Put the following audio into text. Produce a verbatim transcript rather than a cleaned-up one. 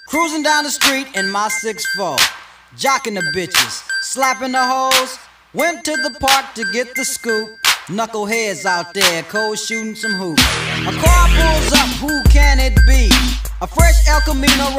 Cruising down the street in my six four, jocking the bitches, slapping the hoes. Went to the park to get the scoop. Knuckleheads out there, cold shooting some hoops. A car pulls up, who can it be? A fresh El Camino